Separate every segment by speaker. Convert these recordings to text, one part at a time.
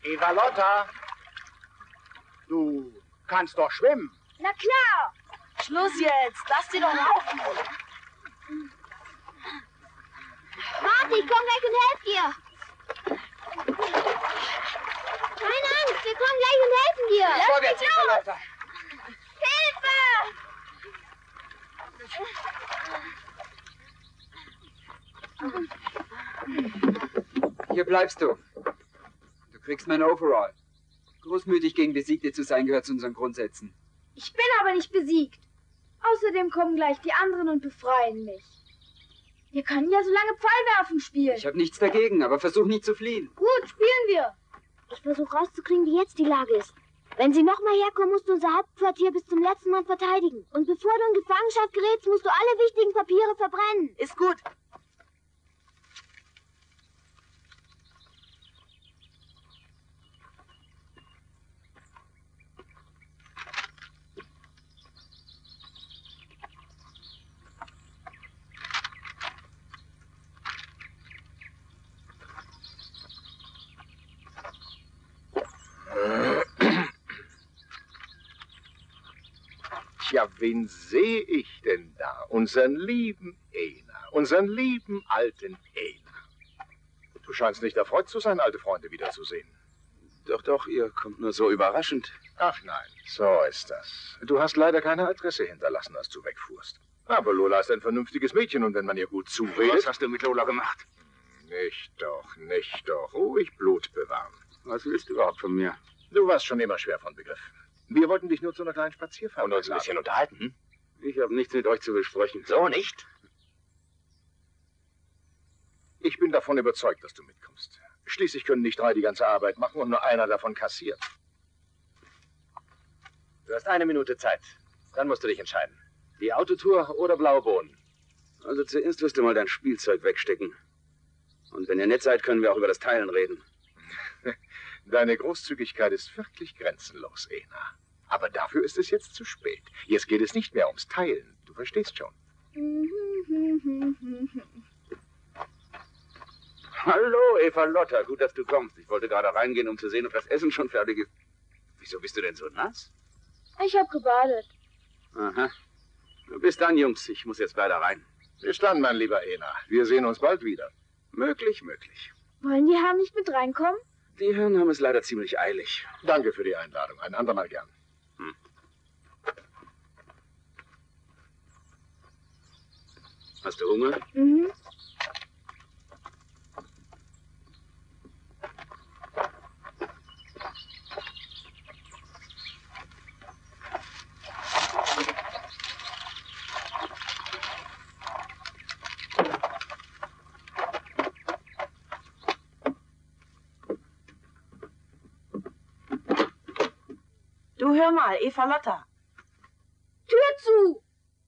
Speaker 1: Eva Lotta, du kannst doch schwimmen.
Speaker 2: Na klar.
Speaker 3: Schluss jetzt. Lass sie doch laufen.
Speaker 2: Warte, ich komm gleich und helf dir. Keine Angst, wir kommen gleich und helfen dir.
Speaker 1: Vorwärts, Eva Lotta.
Speaker 2: Hilfe!
Speaker 4: Hier bleibst du. Du kriegst mein Overall. Großmütig gegen Besiegte zu sein gehört zu unseren Grundsätzen.
Speaker 2: Ich bin aber nicht besiegt. Außerdem kommen gleich die anderen und befreien mich. Wir können ja so lange Pfeilwerfen spielen.
Speaker 4: Ich habe nichts dagegen, aber versuch nicht zu fliehen.
Speaker 2: Gut, spielen wir. Ich versuche rauszukriegen, wie jetzt die Lage ist. Wenn sie nochmal herkommen, musst du unser Hauptquartier bis zum letzten Mal verteidigen. Und bevor du in Gefangenschaft gerätst, musst du alle wichtigen Papiere verbrennen.
Speaker 3: Ist gut.
Speaker 5: Tja, wen sehe ich denn da? Unseren lieben Ena, unseren lieben alten Ena. Du scheinst nicht erfreut zu sein, alte Freunde wiederzusehen.
Speaker 4: Doch, doch, ihr kommt nur so überraschend.
Speaker 5: Ach nein, so ist das. Du hast leider keine Adresse hinterlassen, als du wegfuhrst. Aber Lola ist ein vernünftiges Mädchen und wenn man ihr gut zuredet...
Speaker 4: Was hast du mit Lola gemacht?
Speaker 5: Nicht doch, nicht doch. Ruhig Blut bewahren.
Speaker 4: Was willst du überhaupt von mir?
Speaker 5: Du warst schon immer schwer von Begriff. Wir wollten dich nur zu einer kleinen Spazierfahrt
Speaker 1: Und uns ein bisschen unterhalten. Hm?
Speaker 4: Ich habe nichts mit euch zu besprechen.
Speaker 1: So nicht?
Speaker 5: Ich bin davon überzeugt, dass du mitkommst. Schließlich können nicht drei die ganze Arbeit machen und nur einer davon kassiert.
Speaker 1: Du hast 1 Minute Zeit. Dann musst du dich entscheiden. Die Autotour oder blaue Bohnen?
Speaker 4: Also zuerst wirst du mal dein Spielzeug wegstecken. Und wenn ihr nett seid, können wir auch über das Teilen reden.
Speaker 5: Deine Großzügigkeit ist wirklich grenzenlos, Ena. Aber dafür ist es jetzt zu spät. Jetzt geht es nicht mehr ums Teilen. Du verstehst schon.
Speaker 4: Hallo, Eva Lotta. Gut, dass du kommst. Ich wollte gerade reingehen, um zu sehen, ob das Essen schon fertig ist. Wieso bist du denn so nass?
Speaker 2: Ich habe gebadet.
Speaker 4: Aha. Bis dann, Jungs. Ich muss jetzt leider rein.
Speaker 5: Bis dann, mein lieber Ena. Wir sehen uns bald wieder.
Speaker 4: Möglich, möglich.
Speaker 2: Wollen die Herren nicht mit reinkommen?
Speaker 4: Die Herren haben es leider ziemlich eilig.
Speaker 5: Danke für die Einladung. Ein andermal gern.
Speaker 4: Hast du Hunger?
Speaker 2: Mhm.
Speaker 3: Du, hör mal, Eva Lotta.
Speaker 2: Tür zu!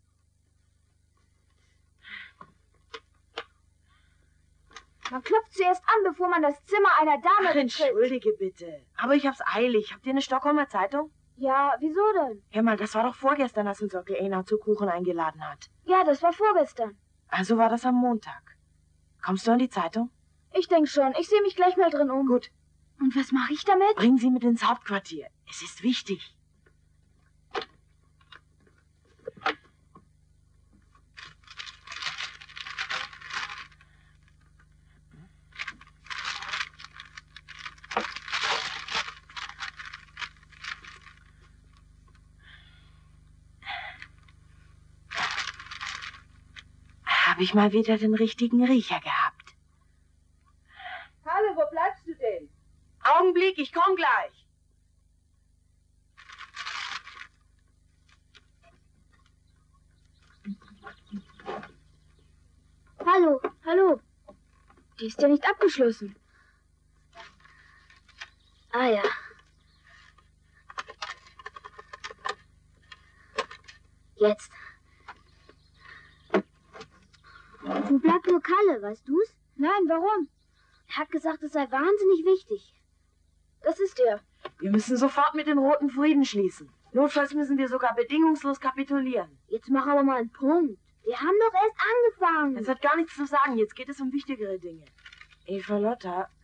Speaker 2: Man klopft zuerst an, bevor man das Zimmer einer Dame
Speaker 3: Ach,
Speaker 2: betritt.
Speaker 3: entschuldige bitte. Aber ich hab's eilig. Habt ihr eine Stockholmer Zeitung?
Speaker 2: Ja, wieso denn?
Speaker 3: Hör mal, das war doch vorgestern, als uns Onkel Ena zu Kuchen eingeladen hat.
Speaker 2: Ja, das war vorgestern.
Speaker 3: Also war das am Montag. Kommst du an die Zeitung?
Speaker 2: Ich denk schon. Ich sehe mich gleich mal drin um.
Speaker 3: Gut.
Speaker 2: Und was mache ich damit?
Speaker 3: Bring sie mit ins Hauptquartier. Es ist wichtig. Habe ich mal wieder den richtigen Riecher gehabt.
Speaker 6: Hallo, wo bleibst du denn?
Speaker 3: Augenblick, ich komm gleich.
Speaker 2: Hallo, hallo. Die ist ja nicht abgeschlossen. Ah ja. Jetzt. Wo bleibt nur Kalle, weißt du's? Nein, warum? Er hat gesagt, es sei wahnsinnig wichtig. Das ist er.
Speaker 3: Wir müssen sofort mit den Roten Frieden schließen. Notfalls müssen wir sogar bedingungslos kapitulieren.
Speaker 2: Jetzt mach aber mal einen Punkt. Wir haben doch erst angefangen.
Speaker 3: Das hat gar nichts zu sagen. Jetzt geht es um wichtigere Dinge. Eva Lotta,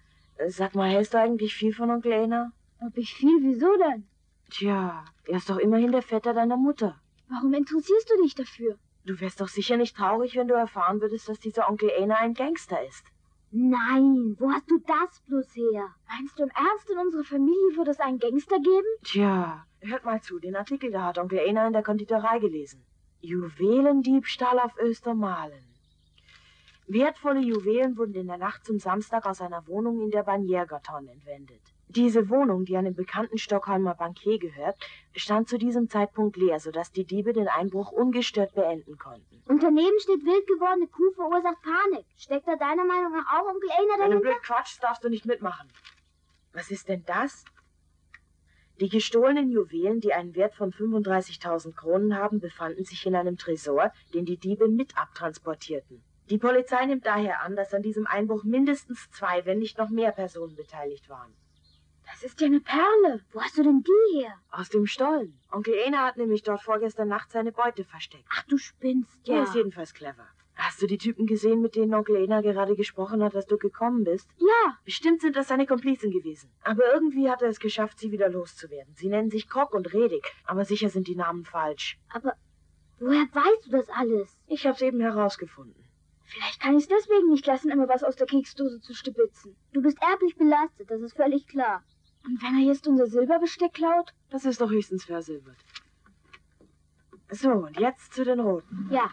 Speaker 3: Sag mal, hältst du eigentlich viel von Onkel Einar?
Speaker 2: Ob ich viel? Wieso denn?
Speaker 3: Tja, er ist doch immerhin der Vetter deiner Mutter.
Speaker 2: Warum interessierst du dich dafür?
Speaker 3: Du wärst doch sicher nicht traurig, wenn du erfahren würdest, dass dieser Onkel Einar ein Gangster ist.
Speaker 2: Nein, wo hast du das bloß her? Meinst du im Ernst, in unserer Familie würde es einen Gangster geben?
Speaker 3: Tja, hört mal zu, den Artikel da hat Onkel Einar in der Konditorei gelesen. Juwelendiebstahl auf Östermalen. Wertvolle Juwelen wurden in der Nacht zum Samstag aus einer Wohnung in der Baniergarten entwendet. Diese Wohnung, die einem bekannten Stockholmer Bankier gehört, stand zu diesem Zeitpunkt leer, sodass die Diebe den Einbruch ungestört beenden konnten.
Speaker 2: Und daneben steht wild gewordene Kuh verursacht Panik. Steckt da deiner Meinung nach auch Onkel Einar
Speaker 3: Wenn du
Speaker 2: dahinter?
Speaker 3: blöd quatschst, darfst du nicht mitmachen. Was ist denn das? Die gestohlenen Juwelen, die einen Wert von 35.000 Kronen haben, befanden sich in einem Tresor, den die Diebe mit abtransportierten. Die Polizei nimmt daher an, dass an diesem Einbruch mindestens 2, wenn nicht noch mehr Personen beteiligt waren.
Speaker 2: Das ist ja eine Perle. Wo hast du denn die her?
Speaker 3: Aus dem Stollen. Onkel Einar hat nämlich dort vorgestern Nacht seine Beute versteckt.
Speaker 2: Ach, du spinnst ja.
Speaker 3: Der ist jedenfalls clever. Hast du die Typen gesehen, mit denen Onkel Einar gerade gesprochen hat, als du gekommen bist?
Speaker 2: Ja.
Speaker 3: Bestimmt sind das seine Komplizen gewesen. Aber irgendwie hat er es geschafft, sie wieder loszuwerden. Sie nennen sich Krok und Redig, aber sicher sind die Namen falsch.
Speaker 2: Aber woher weißt du das alles?
Speaker 3: Ich hab's eben herausgefunden.
Speaker 2: Vielleicht kann ich es deswegen nicht lassen, immer was aus der Keksdose zu stibitzen. Du bist erblich belastet, das ist völlig klar. Und wenn er jetzt unser Silberbesteck klaut?
Speaker 3: Das ist doch höchstens versilbert. So, und jetzt zu den Roten.
Speaker 2: Ja.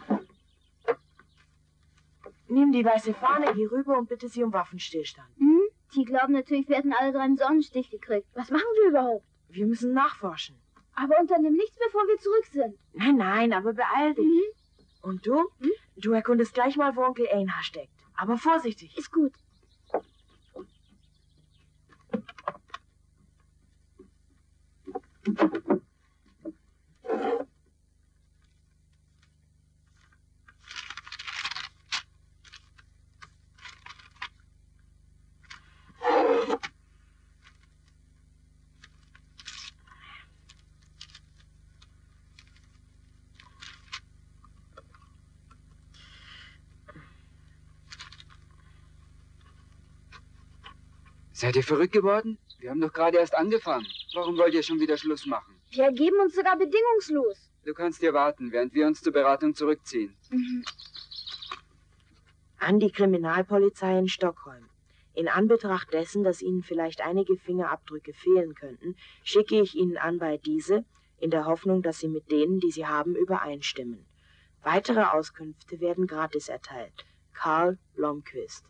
Speaker 3: Nimm die weiße Fahne, geh rüber und bitte sie um Waffenstillstand.
Speaker 2: Hm? Die glauben natürlich, wir hätten alle 3 einen Sonnenstich gekriegt. Was machen wir überhaupt?
Speaker 3: Wir müssen nachforschen.
Speaker 2: Aber unternimm nichts, bevor wir zurück sind.
Speaker 3: Nein, aber beeil dich.
Speaker 2: Mhm.
Speaker 3: Und du? Du erkundest gleich mal, wo Onkel Einar steckt. Aber vorsichtig.
Speaker 2: Ist gut.
Speaker 7: Seid ihr verrückt geworden? Wir haben doch gerade erst angefangen. Warum wollt ihr schon wieder Schluss machen?
Speaker 2: Wir ergeben uns sogar bedingungslos.
Speaker 7: Du kannst hier warten, während wir uns zur Beratung zurückziehen.
Speaker 3: An die Kriminalpolizei in Stockholm. In Anbetracht dessen, dass Ihnen vielleicht einige Fingerabdrücke fehlen könnten, schicke ich Ihnen anbei diese, in der Hoffnung, dass Sie mit denen, die Sie haben, übereinstimmen. Weitere Auskünfte werden gratis erteilt. Karl Blomqvist.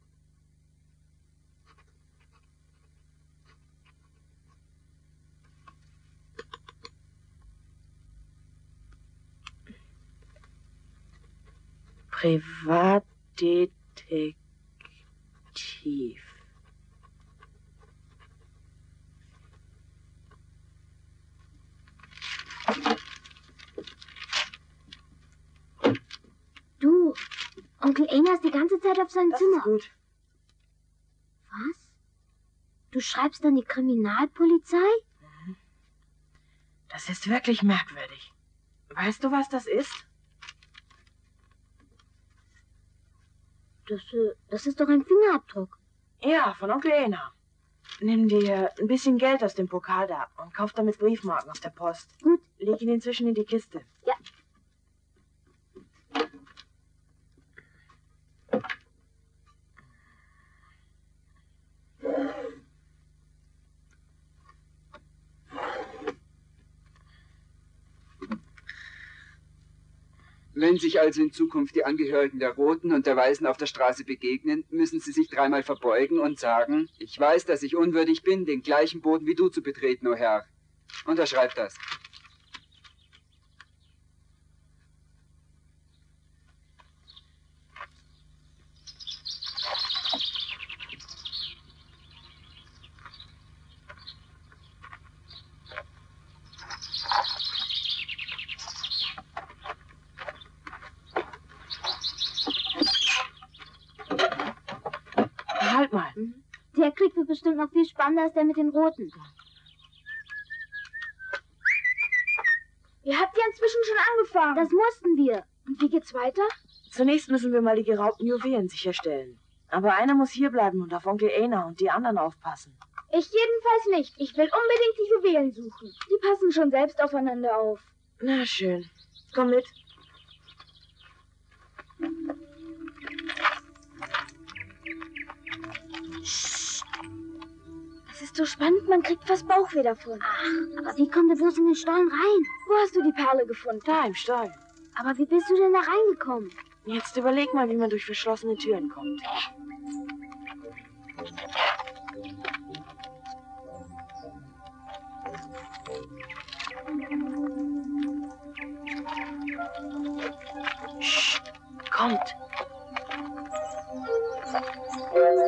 Speaker 3: Privatdetektiv.
Speaker 2: Du, Onkel Einar ist die ganze Zeit auf seinem
Speaker 3: Das
Speaker 2: Zimmer.
Speaker 3: ist gut.
Speaker 2: Was? Du schreibst an die Kriminalpolizei?
Speaker 3: Das ist wirklich merkwürdig. Weißt du, was das ist?
Speaker 2: Das ist doch ein Fingerabdruck.
Speaker 3: Ja, von Onkel Einar. Nimm dir ein bisschen Geld aus dem Pokal da und kauf damit Briefmarken aus der Post.
Speaker 2: Gut.
Speaker 3: Leg ihn inzwischen in die Kiste.
Speaker 2: Ja.
Speaker 7: Wenn sich also in Zukunft die Angehörigen der Roten und der Weißen auf der Straße begegnen, müssen sie sich 3-mal verbeugen und sagen, ich weiß, dass ich unwürdig bin, den gleichen Boden wie du zu betreten, o Herr. Unterschreib das.
Speaker 3: Halt mal.
Speaker 2: Der Krieg wird bestimmt noch viel spannender als der mit den Roten. Ihr habt ja inzwischen schon angefangen. Das mussten wir. Und wie geht's weiter?
Speaker 3: Zunächst müssen wir mal die geraubten Juwelen sicherstellen. Aber einer muss hierbleiben und auf Onkel Einar und die anderen aufpassen.
Speaker 2: Ich jedenfalls nicht. Ich will unbedingt die Juwelen suchen. Die passen schon selbst aufeinander auf.
Speaker 3: Na schön. Komm mit.
Speaker 2: Das ist so spannend, man kriegt fast Bauchweh davon. Ach, aber wie kommt er bloß in den Stollen rein? Wo hast du die Perle gefunden?
Speaker 3: Da im Stall.
Speaker 2: Aber wie bist du denn da reingekommen?
Speaker 3: Jetzt überleg mal, wie man durch verschlossene Türen kommt. Kommt.